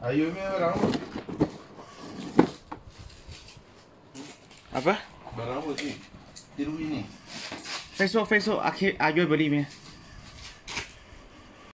Ayo ni barang apa? Apa? Barang apa ni? Tiru ini. Facebook akhir ayo beli ni.